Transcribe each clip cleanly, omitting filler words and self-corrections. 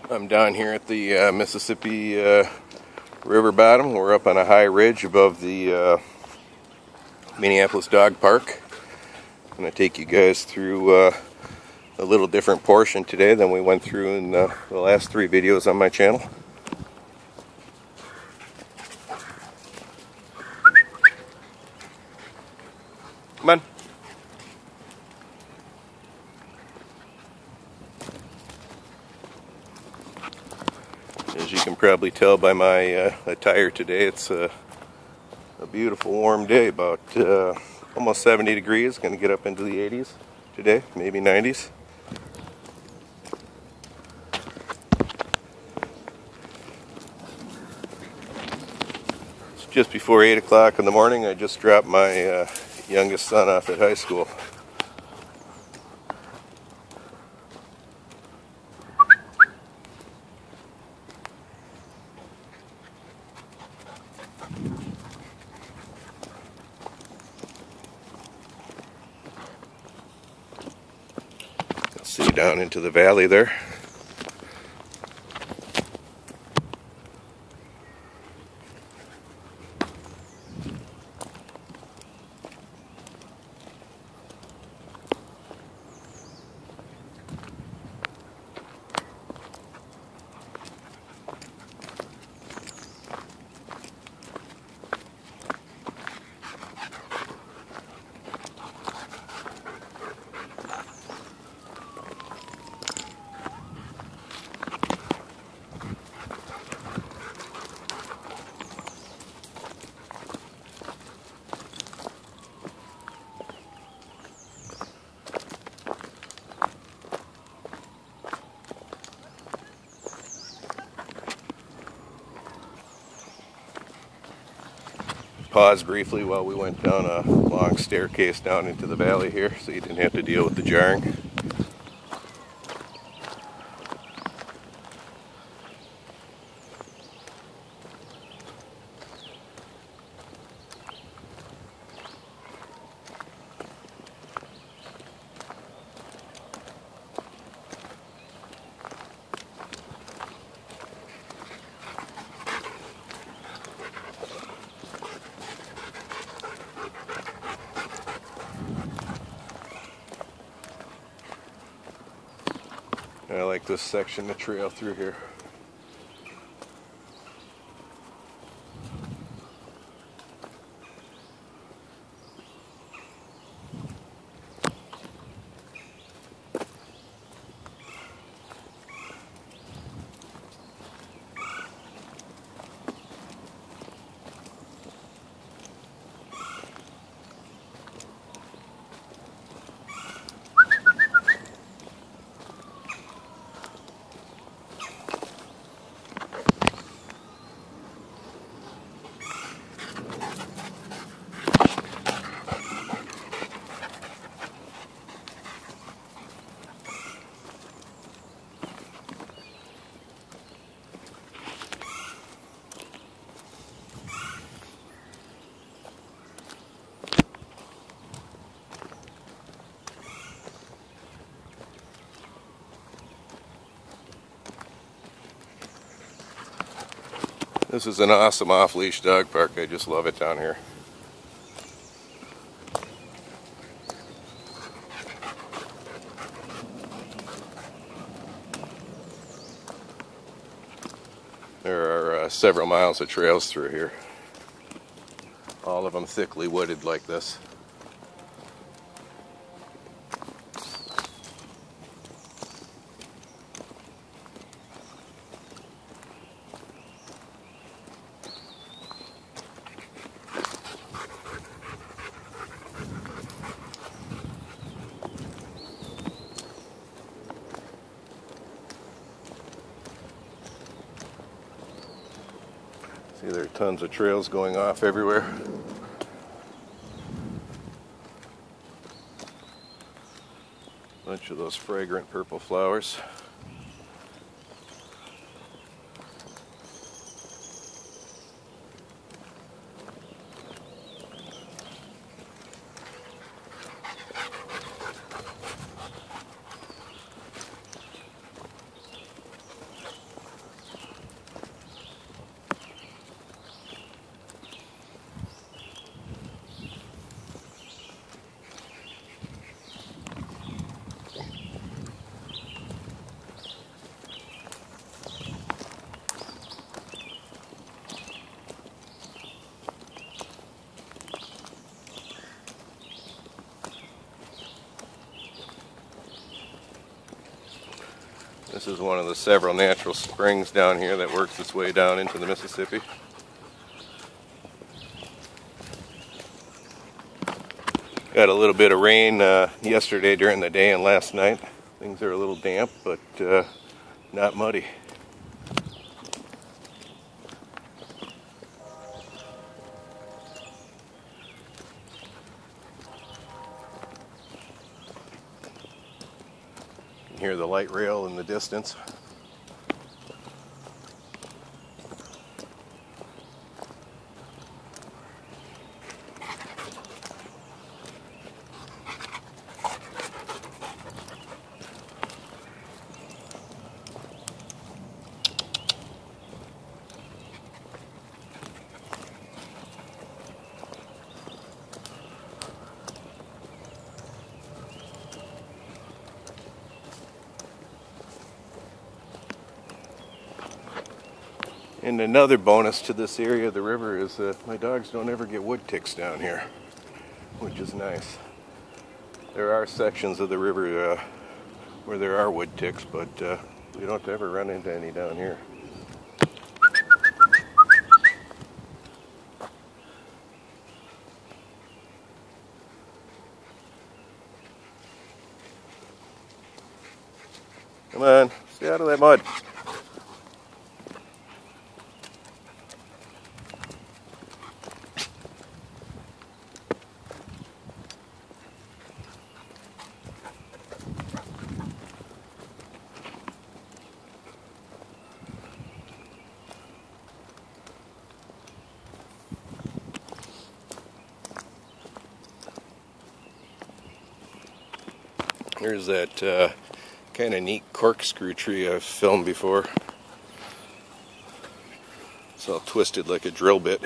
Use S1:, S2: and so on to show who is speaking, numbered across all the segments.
S1: I'm down here at the Mississippi river bottom. We're up on a high ridge above the Minneapolis Dog Park. I'm going to take you guys through a little different portion today than we went through in the last 3 videos on my channel. Come on. As you can probably tell by my attire today, it's a beautiful warm day, about almost 70 degrees, going to get up into the 80s today, maybe 90s. It's just before 8 o'clock in the morning. I just dropped my youngest son off at high school. See down into the valley there. Pause briefly while we went down a long staircase down into the valley here, so you didn't have to deal with the jarring. I like this section of trail through here. This is an awesome off-leash dog park. I just love it down here. There are several miles of trails through here. All of them thickly wooded like this. See, there are tons of trails going off everywhere. Bunch of those fragrant purple flowers. This is one of the several natural springs down here that works its way down into the Mississippi. Got a little bit of rain yesterday during the day and last night. Things are a little damp, but not muddy. You can hear the light rail in the distance. And another bonus to this area of the river is my dogs don't ever get wood ticks down here, which is nice. There are sections of the river where there are wood ticks, but we don't ever run into any down here. Come on, stay out of that mud. Here's that kind of neat corkscrew tree I've filmed before. It's all twisted like a drill bit.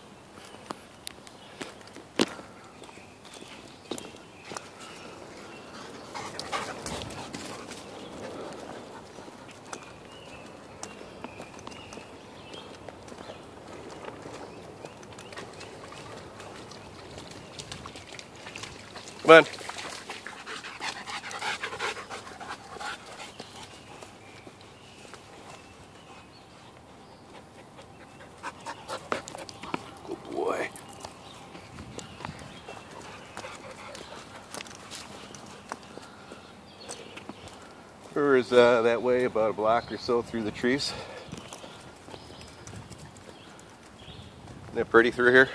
S1: Come on. Good boy. River is that way about a block or so through the trees. Isn't it pretty through here?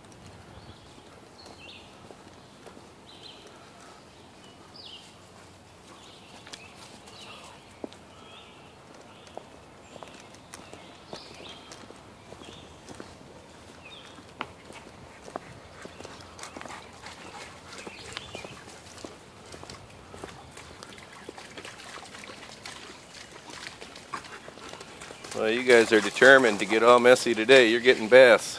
S1: Well, you guys are determined to get all messy today. You're getting baths.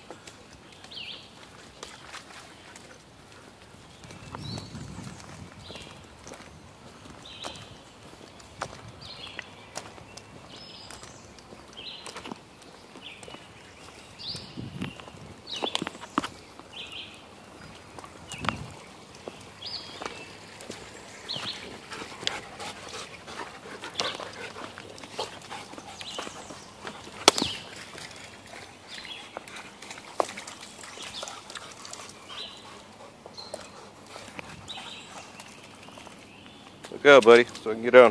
S1: Look out, buddy, so I can get down.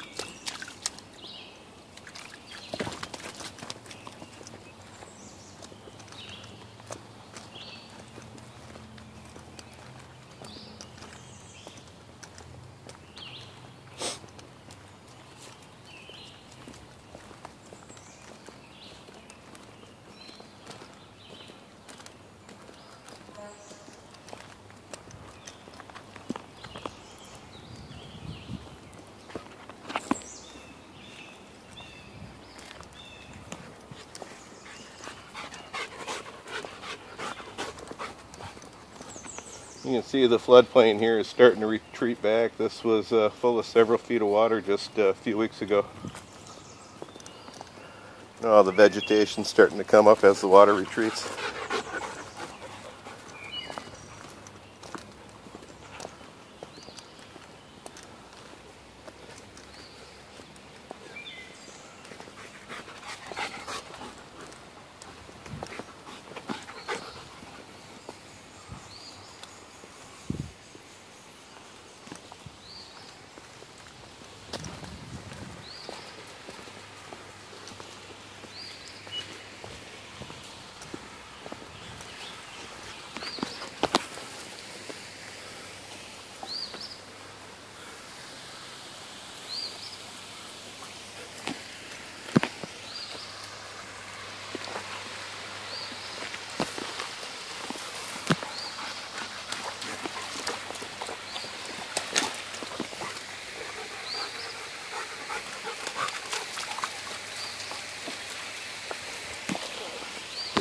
S1: You can see the floodplain here is starting to retreat back. This was full of several feet of water just a few weeks ago. Now the vegetation's starting to come up as the water retreats.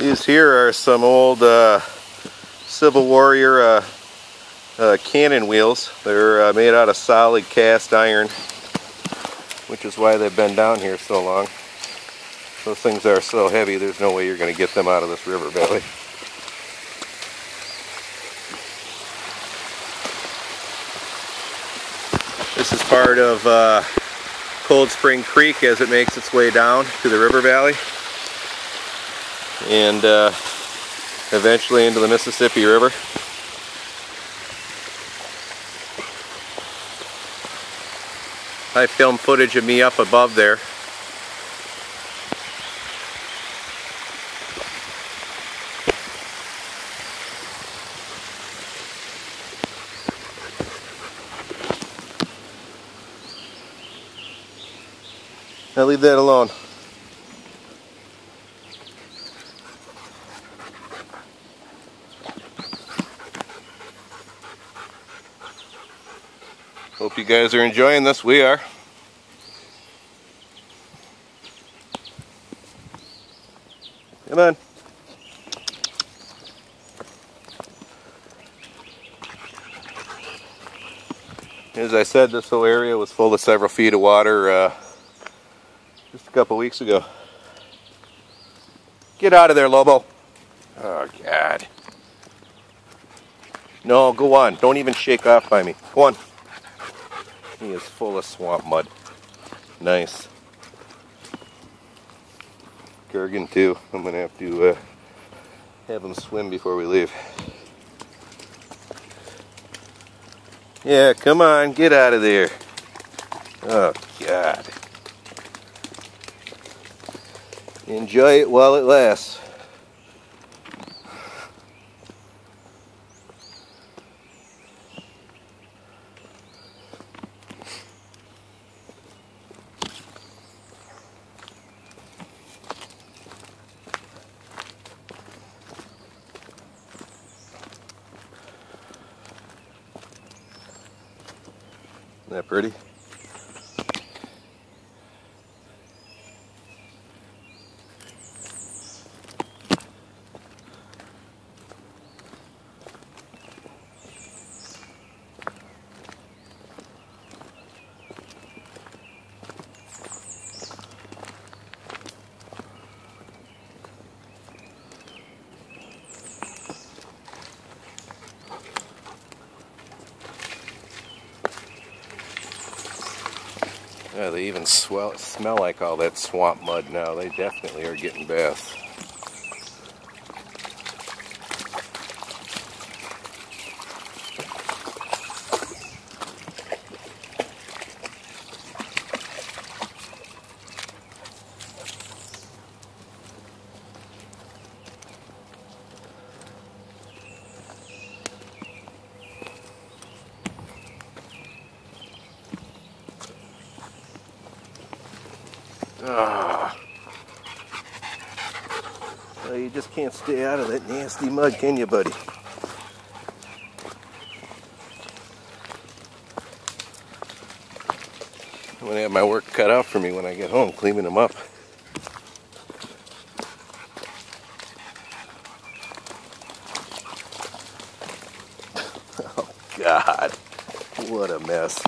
S1: These here are some old Civil Warrior cannon wheels. They're made out of solid cast iron, which is why they've been down here so long. Those things are so heavy, there's no way you're going to get them out of this river valley. This is part of Cold Spring Creek as it makes its way down to the river valley and eventually into the Mississippi River. I filmed footage of me up above there. Now leave that alone. Hope you guys are enjoying this. We are. Come on. As I said, this whole area was full of several feet of water just a couple weeks ago. Get out of there, Lobo. Oh, God. No, go on. Don't even shake off by me. Go on. He is full of swamp mud. Nice. Kurgan too. I'm going to have him swim before we leave. Yeah, come on. Get out of there. Oh, God. Enjoy it while it lasts. Isn't that pretty? Yeah, they even smell like all that swamp mud now. They definitely are getting baths. Well, you just can't stay out of that nasty mud, can you, buddy? I'm going to have my work cut out for me when I get home, cleaning them up. Oh, God. What a mess.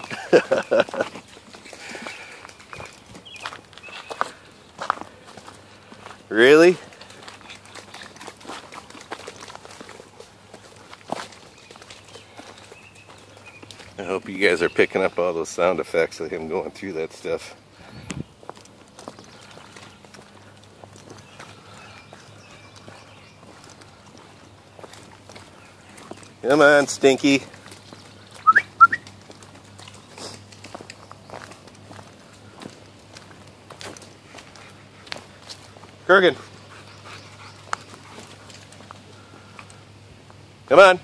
S1: Really? I hope you guys are picking up all those sound effects of him going through that stuff. Come on, Stinky. Kurgan. Come on.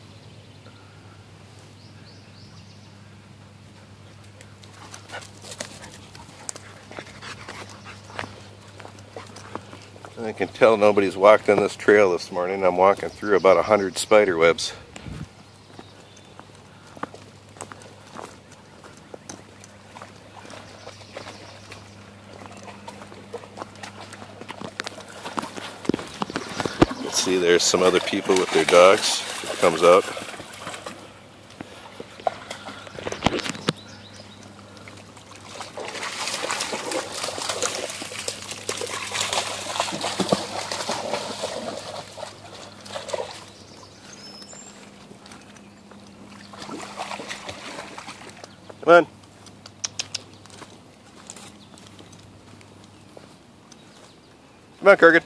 S1: I can tell nobody's walked on this trail this morning. I'm walking through about 100 spider webs. see there's some other people with their dogs. It comes out. Come on. Come on, Kurgan.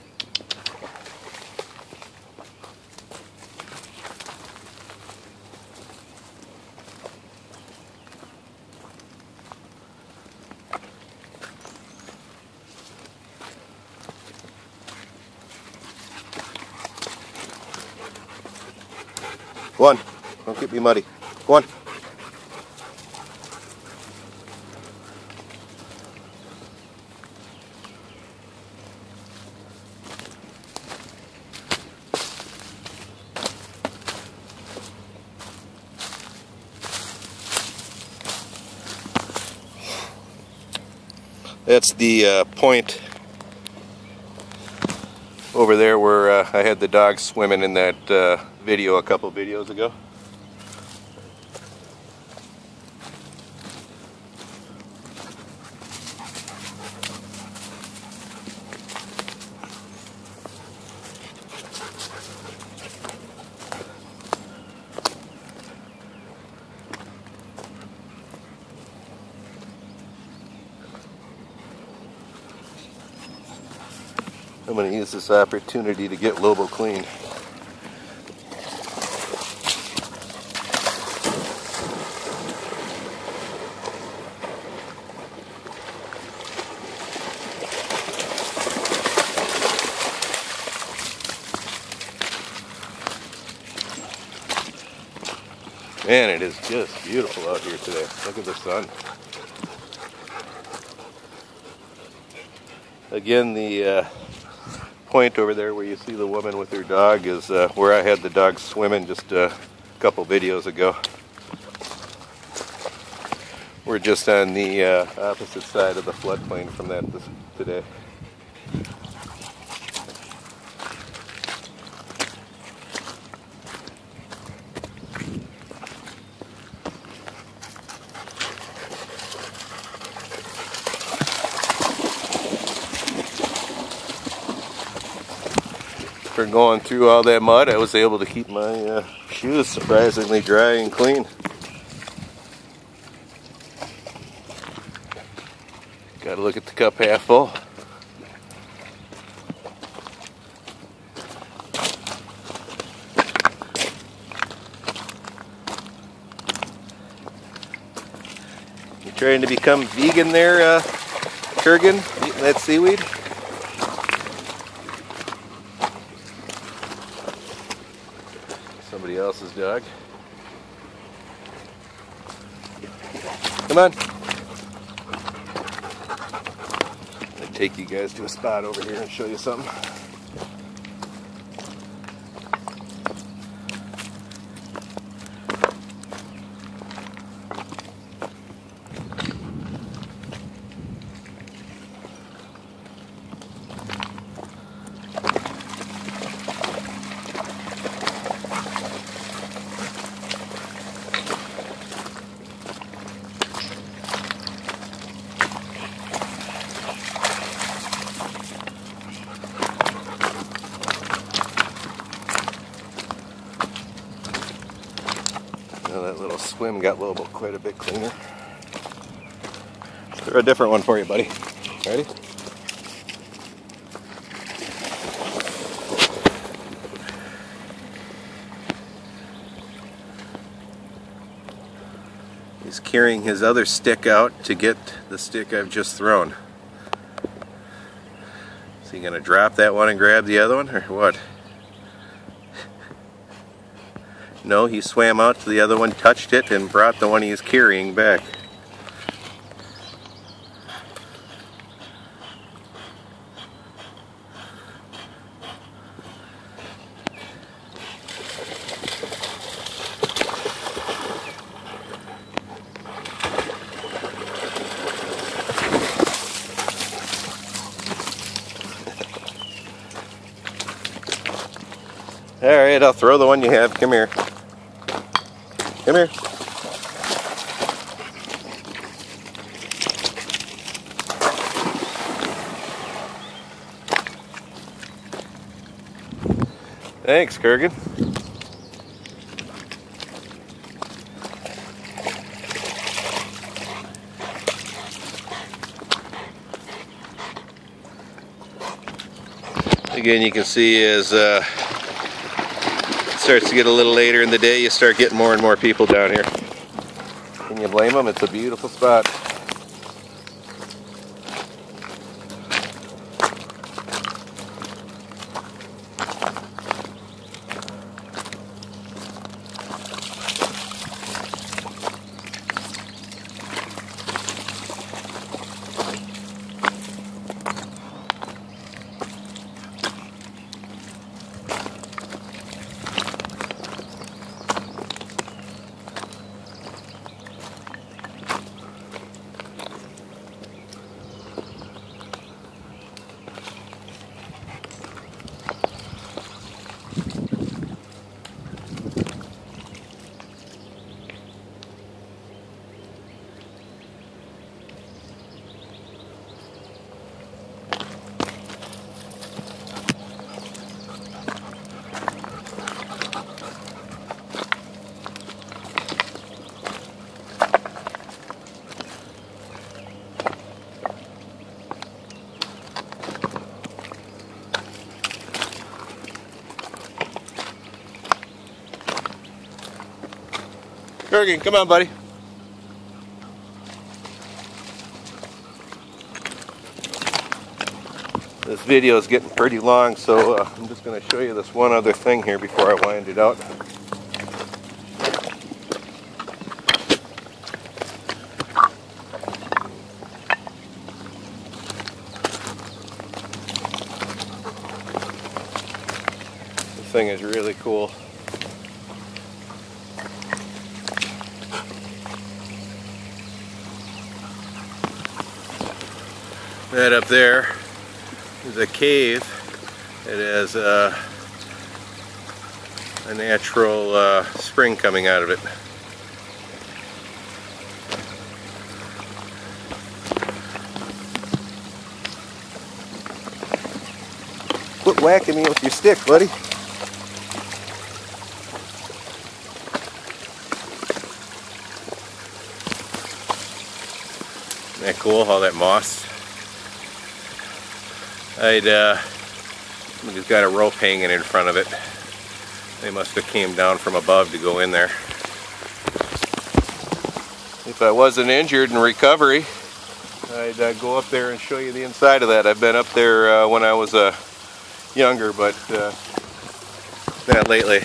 S1: Go on. Don't get me muddy. Go on. That's the point over there where I had the dogs swimming in that video a couple videos ago. I'm going to use this opportunity to get Lobo clean. Man, it is just beautiful out here today. Look at the sun. Again, the point over there where you see the woman with her dog is where I had the dogs swimming just a couple videos ago. We're just on the opposite side of the floodplain from that today. For going through all that mud, I was able to keep my shoes surprisingly dry and clean. Gotta look at the cup half full. You trying to become vegan there, Kurgan? Eating that seaweed? Somebody else's dog. Come on. I'll take you guys to a spot over here and show you something. That little swim got Lobo quite a bit cleaner. Let's throw a different one for you, buddy. Ready? He's carrying his other stick out to get the stick I've just thrown. Is he gonna drop that one and grab the other one, or what? No, he swam out to the other one, touched it, and brought the one he's carrying back. Alright, I'll throw the one you have. Come here. Come here. Thanks, Kurgan. Again, you can see as it starts to get a little later in the day, you start getting more and more people down here. Can you blame them? It's a beautiful spot. Kurgan, come on, buddy. This video is getting pretty long, so I'm just going to show you this one other thing here before I wind it out. This thing is really cool. That up there is a cave. It has a natural spring coming out of it. Quit whacking me with your stick, buddy. Isn't that cool, all that moss? Somebody's got a rope hanging in front of it. They must have came down from above to go in there. If I wasn't injured in recovery, I'd go up there and show you the inside of that. I've been up there when I was younger, but not lately.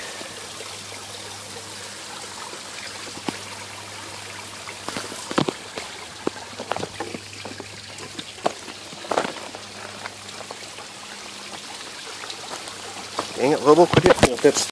S1: Dang it, Lobo, quit hitting me with that